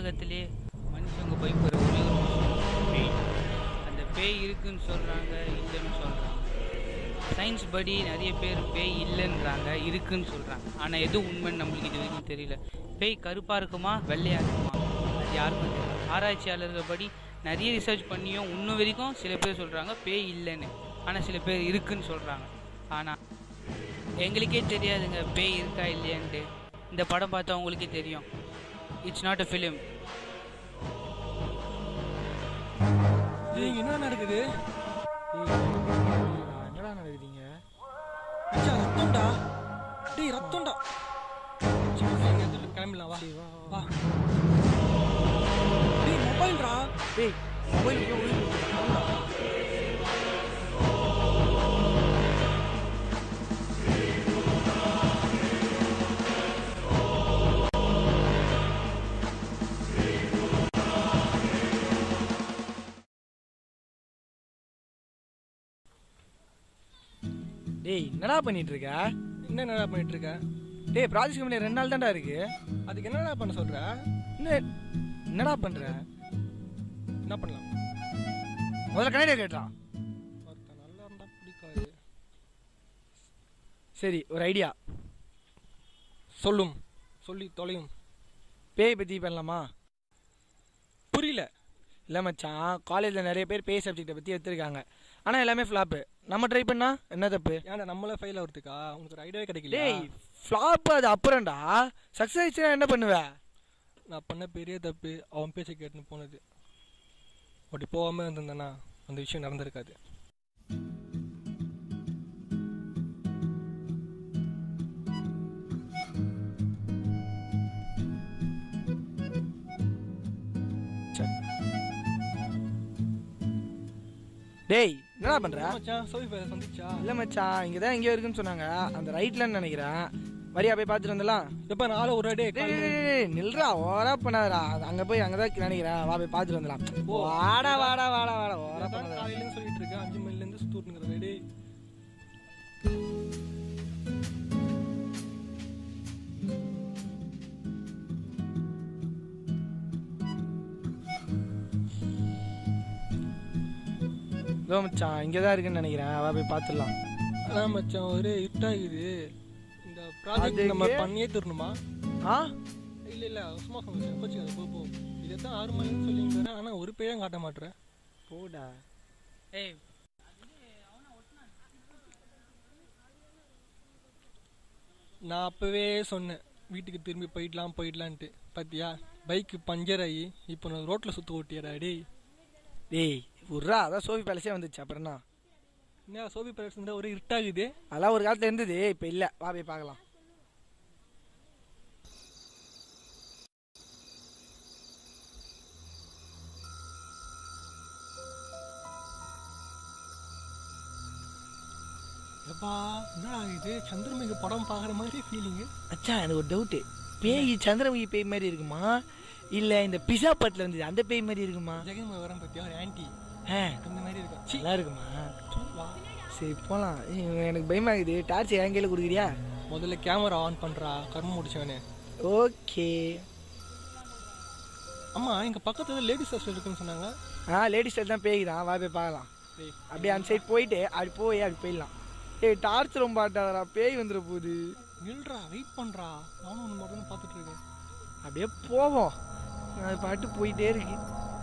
உலகத்திலே மனுஷங்க பயப்படுற ஒரே ஒரு விஷயம் பேய். அந்த பேய் இருக்குன்னு சொல்கிறாங்க, இல்லைன்னு சொல்கிறாங்க. சயின்ஸ் படி நிறைய பேர் பேய் இல்லைன்றாங்க, இருக்குன்னு சொல்கிறாங்க. ஆனால் எதுவும் உண்மைன்னு நம்மளுக்கு இது வரைக்கும் தெரியல. பேய் கருப்பாக இருக்குமா வெள்ளையாக இருக்குமா அது யாருக்கும் தெரியல. ஆராய்ச்சியாளர்கள் படி நிறைய ரிசர்ச் பண்ணியும் இன்னும் வரைக்கும் சில பேர் சொல்கிறாங்க பேய் இல்லைன்னு, ஆனால் சில பேர் இருக்குன்னு சொல்கிறாங்க. ஆனால் எங்களுக்கே தெரியாதுங்க பேய் இருக்கா இல்லையான்ட்டு. இந்த படம் பார்த்தா உங்களுக்கே தெரியும். It's not a film. என்ன நடக்குது? என்னடா நடக்குதுங்க? ரத்தம்டா. டேய் ரத்தம்டா. கிளம்பலாம் வா வா. டேய் மொபைல்டா. டேய் மொபைல் டேய் என்னடா பண்ணிட்டு இருக்க? என்னடா பண்ணிட்டு இருக்க? டேய் ப்ராஜெக்ட் கம்பெனி 2 நாள் தான்டா இருக்கு. அதுக்கு என்னடா பண்ண சொல்ற? என்னடா பண்ற? என்ன பண்ணலாம்? முதல்ல கனடியா கேட்டா. நல்லா இருந்தா பிடிக்காது. சரி ஒரு ஐடியா சொல்லும், சொல்லி தொலையும். பேய் பற்றி பண்ணலாமா? புரியல. இல்லை மச்சான், காலேஜில் நிறைய பேர் பேய் சப்ஜெக்டை பற்றி எடுத்துருக்காங்க, ஆனால் எல்லாமே ஃப்ளாப்பு. நம்ம ட்ரை பண்ணா என்ன தப்பு? ஏன்டா நம்மளே ஃபெயில் ஆகிறதுக்கா? உனக்கு ஒரு ஐடியாவே கிடைக்கல. டேய் ஃப்ளாப்பு அது அப்புறம்டா, சக்ஸஸ் ஆயிடுச்சுன்னா என்ன பண்ணுவேன்? நான் பண்ண பெரிய தப்பு அவன் பேச்சை கேட்டுன்னு போனது. அப்படி போகாமல் இருந்திருந்தேன்னா அந்த விஷயம் நடந்திருக்காது. டேய் என்னடா பண்ற? மச்சான் சோஃபி பேர் வந்துச்சா? இல்லை மச்சான், இங்கே தான் எங்கேயோ இருக்குன்னு சொன்னாங்க, அந்த ரைட்லன்னு நினைக்கிறேன். வரியா போய் பார்த்துட்டு வந்துடலாம். எப்போ நாளை ஒரு டே நில்றா, ஓரா பண்ணாதடா. அங்கே போய் அங்கே தான் நினைக்கிறேன், வா போய் பார்த்துட்டு வந்துடலாம். வாடா வாடா வாடா வாடா ஓரா பண்ணாத. காலையிலேருந்து சொல்லிட்டு இருக்கேன், 5 மணிலேருந்து சுற்றுங்கிற டே. இதோ மச்சான் இங்கே தான் இருக்குன்னு நினைக்கிறேன், வா போய் பார்த்துடலாம். அதான் மச்சான் ஒரே இருட்டாகுது. இந்த ப்ராஜெக்ட் நம்ம பண்ணியே தரணுமா? ஆ இல்லை இல்லை சும்மா சொன்னேன், கோச்சிக்காத போ போ. இதை தான் 6 மணின்னு சொல்லிங்கிறேன், ஆனால் ஒரு பேயும் காட்ட மாட்டேறேன். போடா. ஏய் நான் அப்போவே சொன்னேன் வீட்டுக்கு திரும்பி போயிடலான்ட்டு. பார்த்தியா பைக்கு பஞ்சர் ஆகி இப்போ நான் ரோட்டில் சுற்று ஓட்டியடா. டேய் டேய் உர்ரா, அதான் சோஃபி பேலஸே வந்துச்சு. அப்புறம் என்ன? என்ன சோஃபி பேலஸ் இருந்தால் ஒரே இருட்டாகுது. அதெல்லாம் ஒரு காலத்தில் இருந்தது, இப்போ இல்லை. வா போய் பார்க்கலாம். எப்பா என்ன ஆகுது? சந்திரமுகி படம் பார்க்குற மாதிரி ஃபீலிங்கு. அச்சா எனக்கு ஒரு டவுட்டு, பேய் சந்திரமுகி பேய் மாதிரி இருக்குமா, இல்லை இந்த பிஸா பட்டில் இருந்தது அந்த பேய் மாதிரி இருக்குமா? ஜெகன் வரம் பற்றியா ஒரு ஆன்டி அந்த மாதிரி இருக்கும். நல்லா இருக்குமா? வா சரி போகலாம். எனக்கு பயமாகுது. டார்ச் என் கையில் கொடுக்குறியா? முதல்ல கேமரா ஆன் பண்ணுறா, கர்மம் முடிச்சவனே. ஓகே. அம்மா எங்கள் பக்கத்தில் லேடிஸ் ஹாஸ்டல் இருக்குன்னு சொன்னாங்க. லேடிஸ் தான் பேய் தான், வா போய் பார்க்கலாம். அப்படியே அந்த சைட் போயிட்டு அப்படி போயிடலாம். ஏய் டார்ச் ரொம்ப ஆட்டாதரா, பேய் வந்துட போகுது. நில்றா, வெயிட் பண்ணுறா, நானும் ஒன்று மட்டும் பார்த்துட்டு இருக்கேன். அப்படியே போவோம், அது பாட்டு போயிட்டே இருக்கு.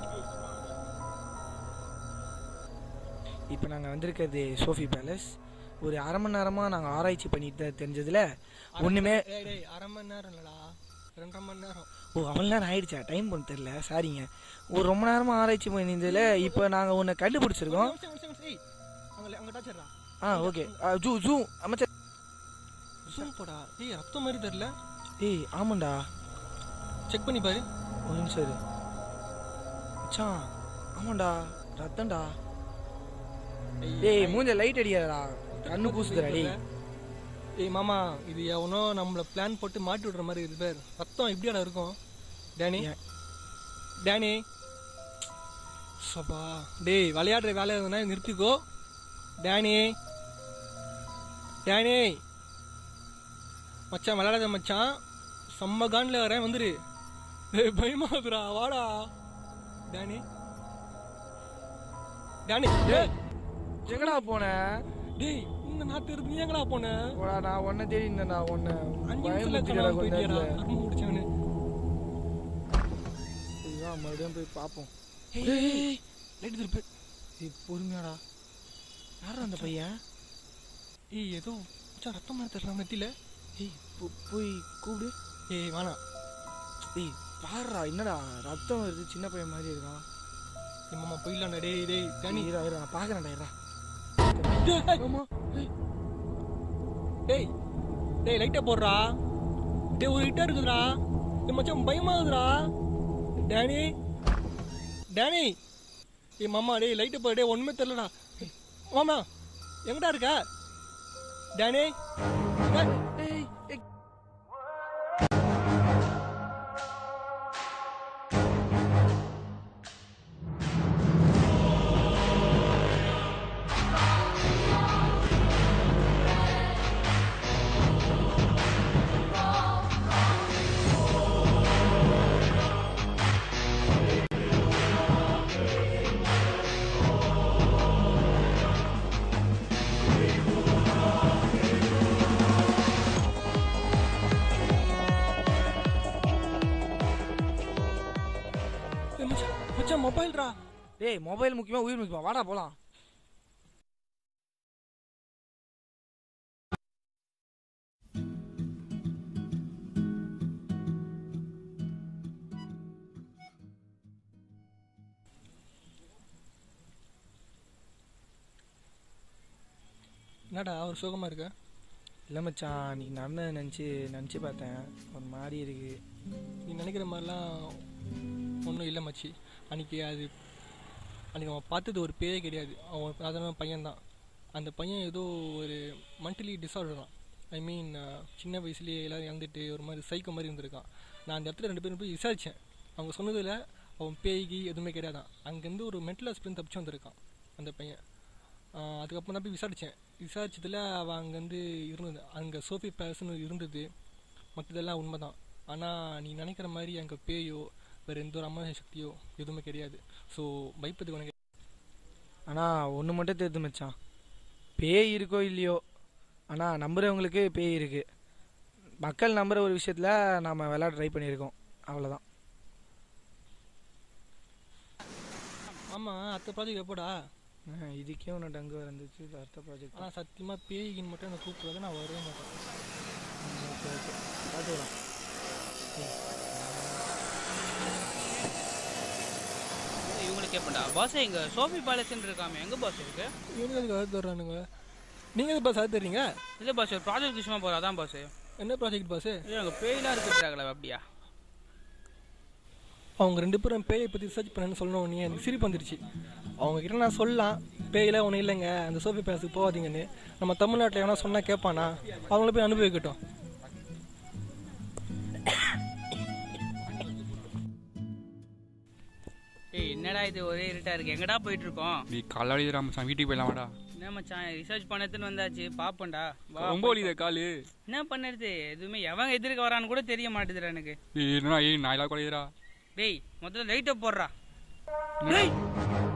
இப்போ நாங்கள் வந்திருக்கிறது சோஃபி பேலஸ். ஒரு 1/2 மணி நேரமாக நாங்கள் ஆராய்ச்சி பண்ணிட்டு தான் தெரிஞ்சதில் ஒன்றுமே. அரை மணி நேரம் இல்லைடா, 2.5 மணி நேரம். ஓ அவ்வளோ நேரம் ஆயிடுச்சா? டைம் பண்ண தெரில, சாரிங்க. ஒரு ரொம்ப நேரமாக ஆராய்ச்சி பண்ணியிருந்ததில் இப்போ நாங்கள் ஒன்று கண்டுபிடிச்சிருக்கோம். அங்கே டாச்சர்டா. ஓகே. ஜூ அமைச்சர் ஜூம் போடா. ஏய் ரத்தம் மாதிரி தெரில. ஏய் ஆமாண்டா, செக் பண்ணி பாரு. ஒரு நிமிஷம் இரு மச்சான். ஆமாண்டா ரத்தம்டா. டேய் மூஞ்ச லைட் அடிக்காதடா, கண்ணு கூசுதுடா. டேய் ஏய் மாமா, இது எவனோ நம்மளை பிளான் போட்டு மாட்டி விடுற மாதிரி இது பேர். ரத்தம் எப்படியாடா இருக்கும்? டேனி சப்பா. டேய் விளையாடுற வேலை எதுனா நிறுத்திக்கோ. டேனி மச்சான் விளையாடாத மச்சான், செம்ம காண்டில் வரேன் வந்துரு. டேய் பயமாகுதுடா வாடா டேனி டேனி டேய் எங்கடா போன? டேய் இந்த நாட்டு இருந்து நீ எங்கடா போன? போடா, நான் உன்னை தேடி இருந்தேன்டா. உன்னை 5 நிமிஷத்துல காணாம போயிட்டியாடா அருமை முடிச்சவனு. இதுதான் மறுபடியும் போய் பார்ப்போம். ஏய் லைட் திருப்பு. பொறுமையாடா. யாரா அந்த பையன்? ஏய் ஏதோ ரத்தம் மாதிரி தெரியல நெத்தில. ஏய் போய் கூப்பிடு. ஏய் வேணாம். ஏய் பாருடா, என்னடா ரத்தம் வருது, சின்ன பையன் மாதிரி இருக்கான். என் மாமா போயிடலாம்டா. டேய் டேய் டேனி நான் பார்க்குறேன்டா. இருடா. ஆமா டேய் டேய் லைட்டை போடுறா. டேய் ஒரு ஹிட்டா இருக்குதுடா. என் மச்சான் பயமாகுதுடா. டேனி டேனி ஏய் மாமா டேய் லைட்டை போடு. டேய் ஒன்றுமே தெரிலடா. மாமா எங்கடா இருக்க டேனி? ஏய் மச்சான் மொபைல்ரா. டேய் மொபைல் முக்கியமா உயிர் முக்கியமா? வாடா போலாம். என்னடா ஒரு சுகமா இருக்க? இல்லை மச்சான், நீ நடந்ததை நினச்சி பார்த்தேன். ஒரு மாதிரி இருக்கு. நீ நினைக்கிற மாதிரிலாம் ஒன்றும் இல்லை மச்சி. அன்றைக்கி அவன் பார்த்தது ஒரு பேயே கிடையாது. அவன் சாதாரண பையன்தான். அந்த பையன் ஏதோ ஒரு மென்டலி டிஸார்டர் தான். ஐ மீன் சின்ன வயசுலேயே எல்லோரும் இறந்துட்டு ஒரு மாதிரி சைக்கோ மாதிரி இருந்திருக்கான். நான் அந்த இடத்துல 2 பேரும் போய் விசாரித்தேன். அவங்க சொன்னதில் அவன் பேய்கி எதுவுமே கிடையாதான். அங்கேருந்து ஒரு மென்டல் ஹாஸ்பிட்டல் தப்பிச்சு வந்திருக்கான் அந்த பையன். அதுக்கப்புறம் தான் போய் விசாரிச்சதில் அவன் அங்கேருந்து இருந்தது. அங்கே சோஃபி பேலஸ்னு இருந்தது. மற்றதெல்லாம் உண்மை தான். ஆனால் நீ நினைக்கிற மாதிரி அங்கே பேயோ வேறு எந்த ஒரு அம்மா சக்தியோ எதுவுமே கிடையாது. ஸோ பயப்பதுக்கு உனக்கு. ஆனால் ஒன்று மட்டும் தெரிஞ்சு மச்சான், பேய் இருக்கோ இல்லையோ, ஆனால் நம்புறவங்களுக்கு பேய் இருக்குது. மக்கள் நம்புகிற ஒரு விஷயத்தில் நாம் விளையாட ட்ரை பண்ணியிருக்கோம், அவ்வளோதான். ஆமாம் அடுத்த ப்ராஜெக்ட் எப்போடா? இதுக்கே ஒன்று டங்கு வந்துச்சு. அடுத்த ப்ராஜெக்ட் ஆனால் சத்தியமாக பேய்கின்னு மட்டும் என்னை கூப்பிட்றது நான் வரவே மாட்டேன். ஓகே ஓகே பார்த்துக்கலாம். இவங்களுக்கு கேட்பேன்டா பாஸ், எங்க சோஃபி பேலஸ்ன்னு இருக்காமே, எங்க பாஸ் இருக்கு? இவங்க அதுக்கு அது தர்றானுங்க. நீங்கள் எது பாஸ் அது தர்றீங்க? இல்லை பாஸ், ஒரு ப்ராஜெக்ட் விஷயமா போகிறோம், அதான் பாஸ். என்ன ப்ராஜெக்ட் பாஸ்? இல்லை அங்கே பேயெலாம் இருக்குறாங்களா? அப்படியா? அவங்க 2 பேரும் பேயை பற்றி ரிசர்ச் பண்ணேன்னு சொல்லணும். நீ எனக்கு சிரிப்பு வந்துடுச்சு. அவங்கக்கிட்ட நான் சொல்லலாம் பேயில ஒன்றும் இல்லைங்க அந்த சோஃபி பேலஸுக்கு போகாதீங்கன்னு. நம்ம தமிழ்நாட்டில் எவனா சொன்னால் கேட்பானா? அவங்கள போய் அனுபவிக்கட்டும். ஏய் என்னடா இது ஒரே இருட்டா இருக்கு, எங்கடா போயிட்டு இருக்கோம்? நீ காலாடிடா மச்சான், வீட்டுக்கு போயிடலாமாடா? என்ன மச்சான் ரிசர்ச் பண்ணதுன்னு வந்தாச்சு, பாப்போம்டா வா. ரொம்ப வலிதா காலு. என்ன பண்ணுறது, எதுவுமே எவன் எதிர்க்க வரான்னு கூட தெரிய மாட்டேதுடா எனக்கு. என்னடா நான் எல்லாம் குறையுதுடா. டேய் முதல்ல லைட்டை போடுறா. டேய்